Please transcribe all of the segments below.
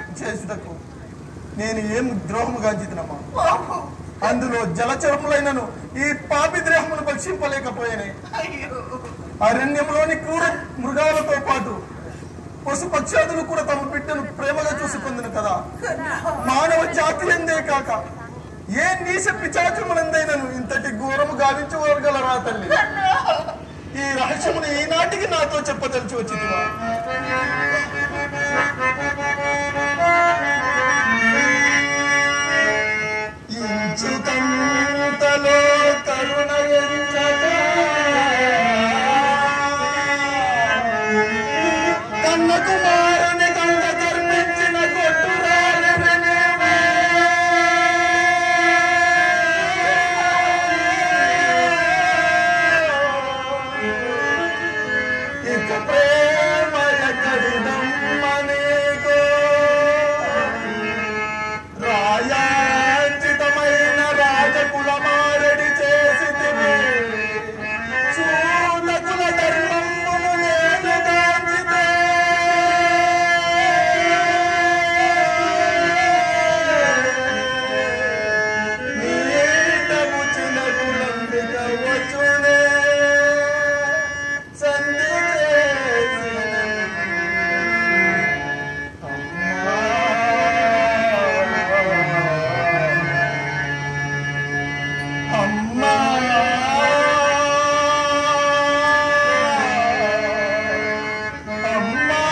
చేసుటకు నేను ఏం ద్రోహము గాంచితునమ్మా? అందులో జలచరములైనను ఈ పాపి ద్రోహమును భక్షింపలేకపోయినాయి. అరణ్యంలోని క్రూర మృగాలతో పాటు పశు పక్షాదులు కూడా తమ బిడ్డను ప్రేమగా చూసుకుందును కదా. మానవ జాతి ఎందే కాక ఏ నీచ పిచాచములందైనను ఇంతటి ఘోరము గావించగలరా తల్లి? ఈ రహస్యమును ఈనాటికి నాతో చెప్పదలిచి వచ్చిందివా? ఇంచుతంతలో కరుణ ఎంచక కన్న కుమారుని కండ కర్పించిన కొట్టురాలెవనేవే. ఇక ప్రేమ ఎక్కడిదమ్మనేకో రాయాంచితమైన రాజకులమారడి చేసితివి. చూడకుల ధర్మమును నేను గాంచితే నీటము చినకులంబిక వచ్చునే సంధి అమ్మా అమ్మా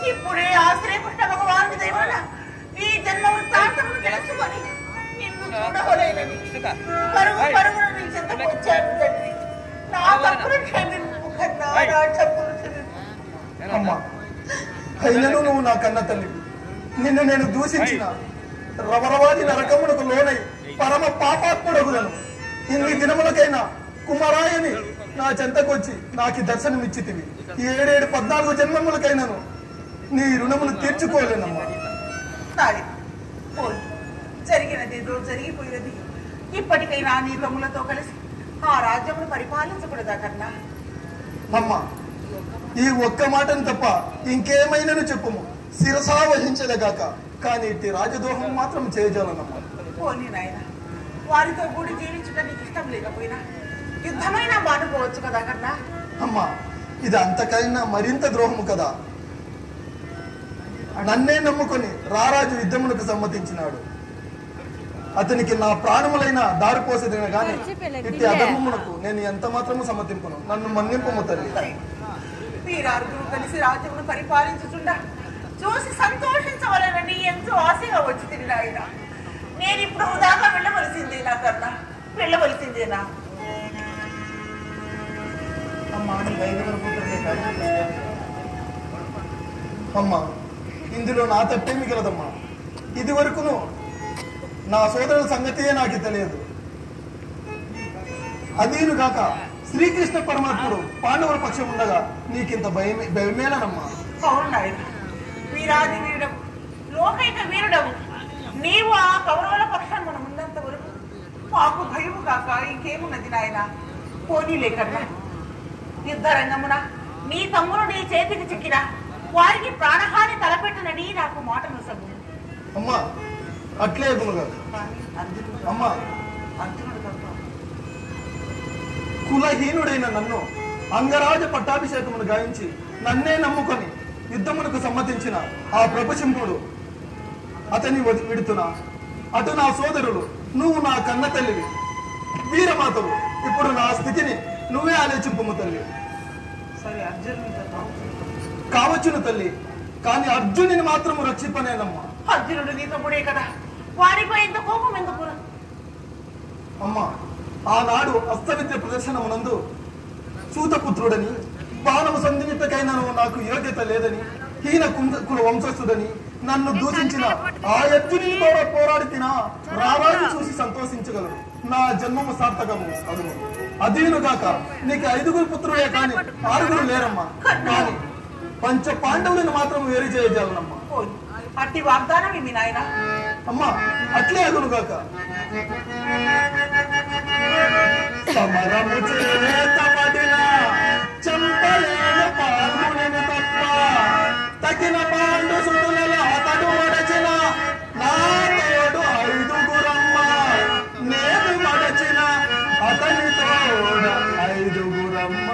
ఇప్పుడే ఆ శ్రీకృష్ణ భగవాను దేవుడా ఈ జన్మ వృత్తాంతమును తెలుసుకొని నిన్ను చూడవలేనని పరుగున నీ చెంతకు వచ్చాను తండ్రి. నా తప్పులు క్షమింపు కన్నా, నా తప్పులు క్షమింపు. అమ్మా, అయినను నువ్వు నా కన్న తల్లి. నిన్ను నేను దూషించిన రవరవాది నరకమునకు లోనై పరమ పాపాత్ముడగులను. ఇన్ని దినములకైనా కుమారాయని నా చెంతకొచ్చి నాకు దర్శనమిచ్చితివి. 14 జన్మములకైనాను నీ రుణమును తీర్చుకోలేనమ్మా. జరిగినది ఏదో జరిగిపోయినది. ఇప్పటికైనా నీ తమ్ములతో కలిసి ఆ రాజ్యమును పరిపాలించకూడదా కన్నా? అమ్మా, ఈ ఒక్క మాటను తప్ప ఇంకేమైనాను చెప్పుము. శిరసా వహించలేగాక, కానీ ఇట్టి రాజద్రోహం మాత్రం చేయజాలనమ్మా. పోనీ నాయన, వారితో కూడి జీవించడం నీకు ఇష్టం లేకపోయినా యుద్ధమైనా మానుకోవచ్చు కదా కన్నా? అమ్మా, ఇది అంతకైనా మరింత ద్రోహము కదా. నన్నే నమ్ముకొని రారాజు యుద్ధమునకు సమ్మతించినాడు. అతనికి నా ప్రాణములైన దారిపోసేదిన గాని ఇట్టి అధర్మమునకు నేను ఎంత మాత్రము సమ్మతింపును. నన్ను మన్నింపము తల్లి. వీరారుగురు కలిసి రాజ్యమును పరిపాలించుచుండ చూసి సంతోషించవలనని ఎంతో ఆశగా వచ్చి తిరిగి ఆయన. నేను ఇప్పుడు దాకా వెళ్ళవలసిందేనా కన్నా? వెళ్ళవలసిందేనా? అమ్మా, నీ 5 పుత్రులే కాదు. అమ్మా, ఇందులో నా తప్పేమి గలదమ్మా. ఇది వరకును నా సోదరుల సంగతియే నాకు తెలియదు. అదీనుగాక శ్రీకృష్ణ పరమాత్ముడు పాండవుల పక్షం ఉండగా నీకింత భయమేనమ్మా. అవును నాయన, వీరాది వీరుడవు, లోకైక వీరుడవు. నీవు ఆ కౌరవుల పక్షం మనం ఉన్నంత వరకు మాకు భయము కాక ఇంకేమున్నది నాయన? పోనీలే కన్నా. యుద్ధ రంగమున నీ తమ్ముడు నీ చేతికి చిక్కిన వారికి ప్రాణహాని తలపెట్టనని నాకు మాటను సగు. అమ్మా, అట్లే అమ్మా, కులహీనుడైన నన్ను అంగరాజ పట్టాభిషేకమును గాయించి నన్నే నమ్ముకొని యుద్ధమునకు సమ్మతించిన ఆ ప్రపశంపుడు అతని విడుతున్నా. అటు నా సోదరుడు, నువ్వు నా కన్న తల్లివి, వీరమాతవు. ఇప్పుడు నా స్థితిని నువ్వే ఆలోచింపము తల్లి. కావచ్చును తల్లి, కానీ అర్జునుని మాత్రము రక్షింపనేనమ్మా. అర్జునుడు నీ తమ్ముడే కదా, వారిపై ఎంత కోపం ఎందుకు? అమ్మా, ఆనాడు అస్తవిద్య ప్రదర్శనమునందు సూతపుత్రుడని బాణము సంధించకైనాను నాకు యోగ్యత లేదని, హీన కుల వంశస్థుడని నన్ను దూషించిన ఆ అర్జునుని కూడా పోరాడి తినా రారాజు చూసి సంతోషించగలరు. నా జన్మము సార్థకము అదును. అదీనుగాక నీకు 5 పుత్రులే కాని 6 లేరమ్మా. కానీ పంచ పాండవులను మాత్రం వేరు చేయజాలనమ్మా. అట్టి వాగ్దానం ఏమి నాయన? అమ్మా, అట్లే అదునుగాక. సమరము చేతబడిన చంపలేని పాల్గొనను తప్ప తగిన పాండు సుతులలో అతడు మడచిన నా తోడు 5గురమ్మ. నేను మడచిన అతని తోడు 5గురమ్మ.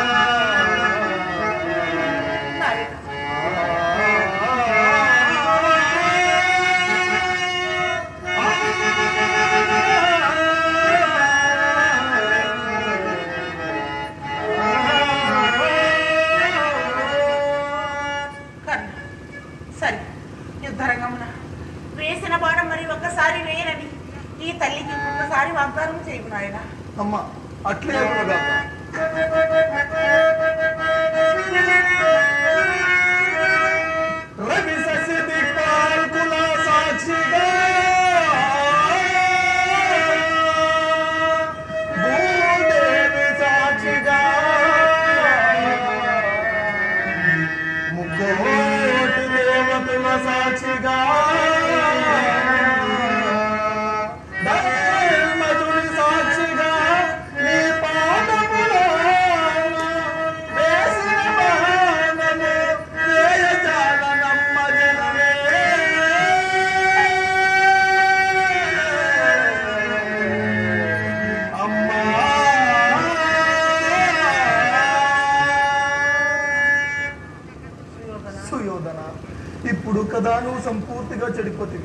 వేసిన బాణం మరి ఒక్కసారి వేయనని ఈ తల్లికి ఒక్కసారి వాగ్దానం చేయు నాయన. అమ్మా, అట్లే రవి శశి దిక్పాల్కుల సాక్షిగా భూదేవి సాక్షిగా ముక్కోటి దేవతల సాక్షిగా ఇప్పుడు కదా నువ్వు సంపూర్తిగా చెడిపోతుంది.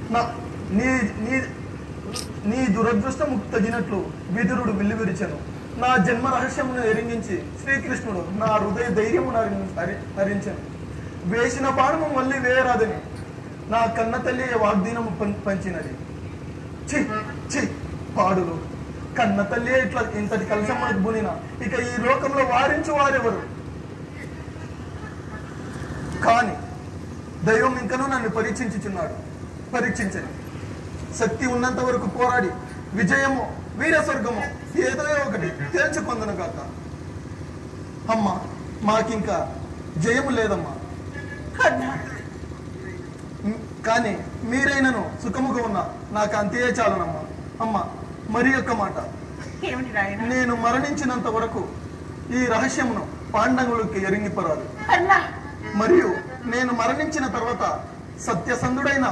నీ దురదృష్టము తగినట్లు విదురుడు విల్లు విరిచెను. నా జన్మ రహస్యమును ఎరింగించి శ్రీకృష్ణుడు నా హృదయ ధైర్యమును హరించను. వేసిన బాణము మళ్ళీ వేయరాదని నా కన్న తల్లి వాగ్దీనము పంచినది. చి చి పాడులు, కన్న తల్లి ఇట్లా ఇంతటి కలిసమ్మకు బునిన ఇక ఈ లోకంలో వారించు వారెవరు? కానీ దైవం ఇంకనూ నన్ను పరీక్షించని శక్తి ఉన్నంత వరకు పోరాడి విజయమో వీర స్వర్గమో ఏదో ఒకటి తేల్చుకొందను కాక. అమ్మా, మాకింకా జయము లేదమ్మా. కానీ మీరైనను సుఖముగా ఉన్నా నాకు అంతే చాలనమ్మా. అమ్మా, మరి ఒక్క మాట, నేను మరణించినంత వరకు ఈ రహస్యమును పాండవులకి ఎరింగిపరాదు. మరియు నేను మరణించిన తర్వాత సత్యసంధుడైన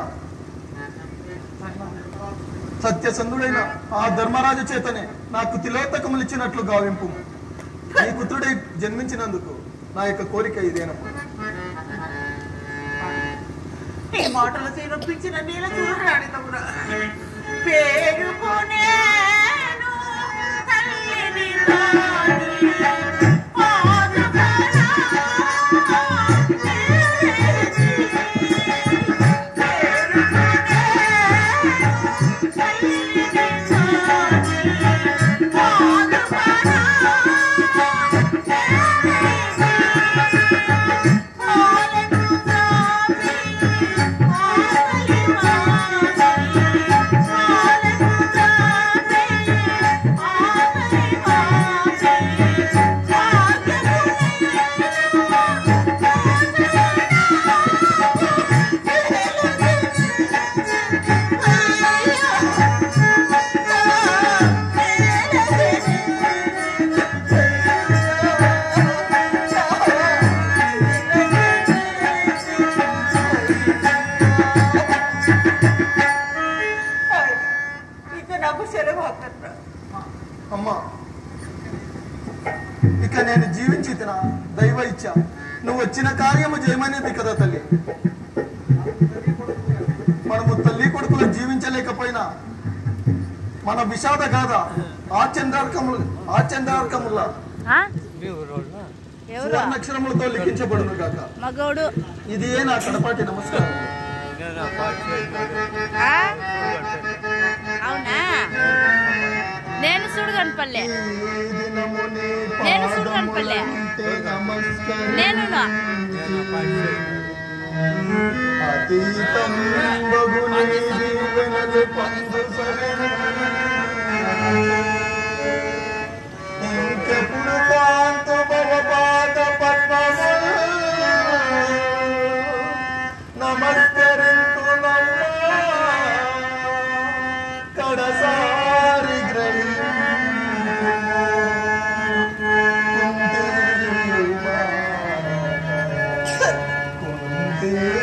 ఆ ధర్మరాజు చేతనే నాకు తిలోత్తకములు ఇచ్చినట్లు గావింపు. నీ పుత్రుడై జన్మించినందుకు నా యొక్క కోరిక ఇదేనమ్మా. ఈ మాటలు చేరొప్పించిన నీల చూడరాని తమ్ముడా, పేరుకోనేను తల్లిని అమ్మా, ఇక నేను జీవించి తినా దైవ ఇచ్చ. నువ్వు వచ్చిన కార్యము చేయమనేది కదా తల్లి. మనము తల్లి కొడుకులు జీవించలేకపోయినా మన విషాద గాథ ఆచందార్కముల సువర్ణాక్షరములతో లిఖించబడును గాక. ఇది నా కడపాటి నమస్కారం. అవునా? నేను సుడుగన్పల్లె నేను ఇంకెప్పుడు కాంతు భవపాద పద్మము నమస్కరింతు కడసారి గ్రహీ